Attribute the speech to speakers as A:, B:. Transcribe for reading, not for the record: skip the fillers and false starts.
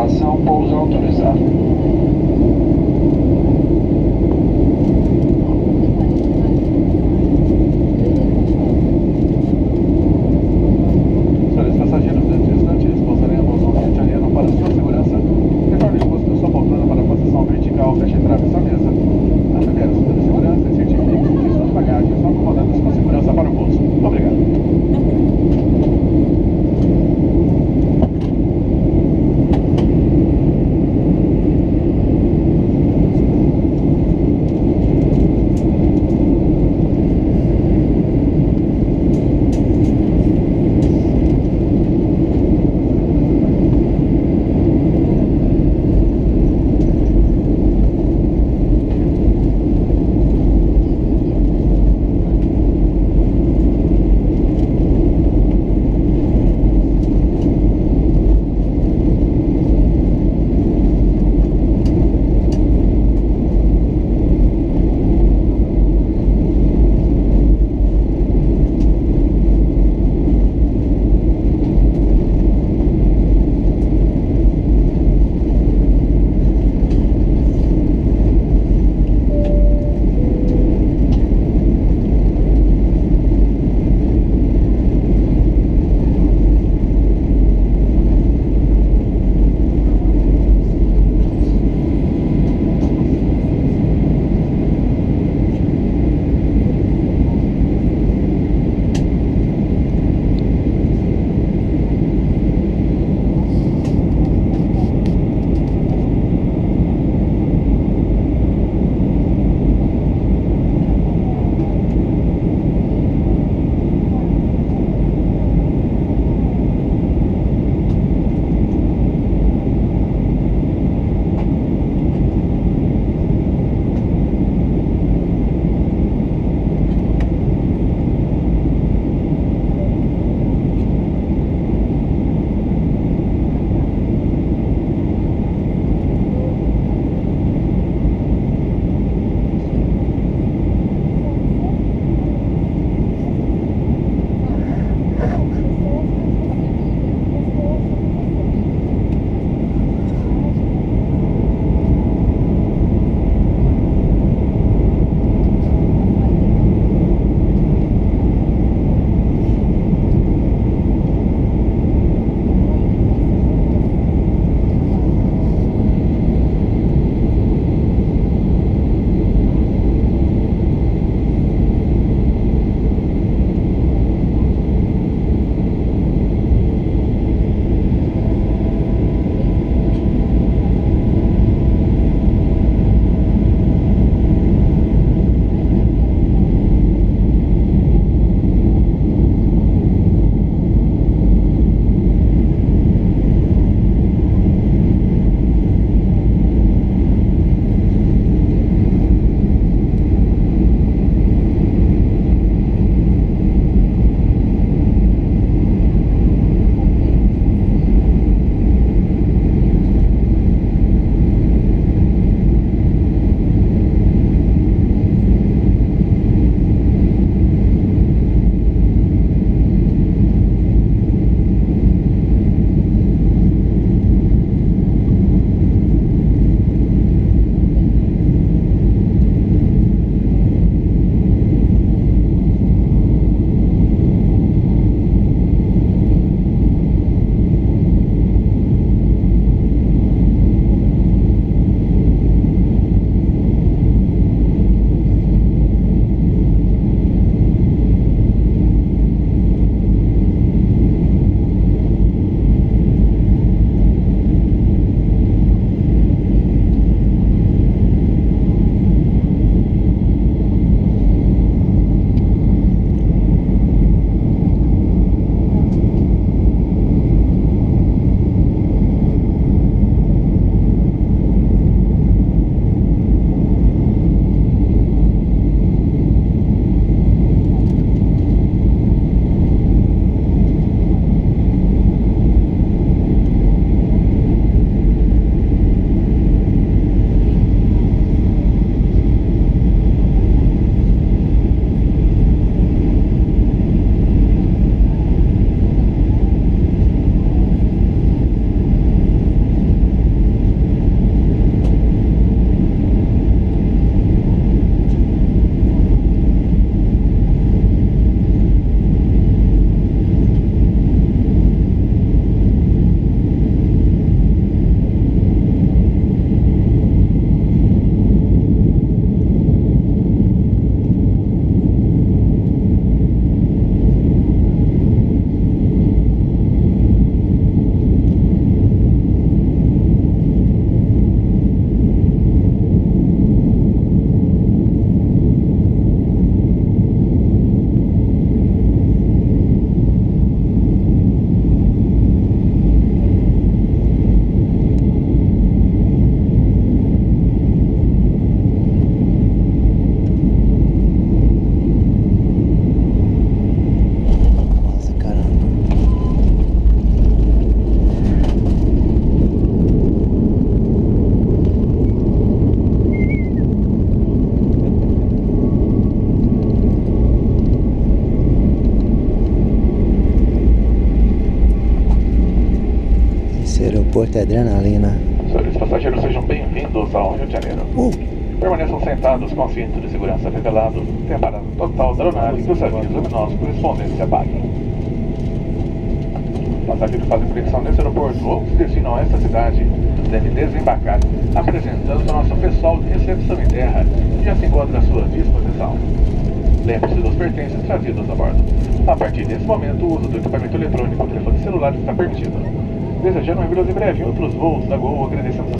A: Tripulação pouso autorizado.
B: Senhores passageiros deste instante, pousaremos no Rio de Janeiro para sua segurança. Retorne o custo da sua poltrona para a posição vertical, feche a trave da mesa. Afere o cinto de segurança e certifique que suas bagagens estão acomodadas com segurança para o pouso. Obrigado.
A: aeroporto é adrenalina.
B: Senhores passageiros, sejam bem-vindos ao Rio de Janeiro. Permaneçam sentados com o cinto de segurança revelado, tem a parada total da aeronave e os avisos luminosos correspondentes se apaguem. Passageiros que fazem conexão nesse aeroporto ou se destinam a esta cidade devem desembarcar, apresentando o nosso pessoal de recepção em terra, que já se encontra à sua disposição. Lembre-se dos pertences trazidos a bordo. A partir desse momento, o uso do equipamento eletrônico e telefone celular está permitido. Desejando um em breve em outros voos da Gol, agradecemos a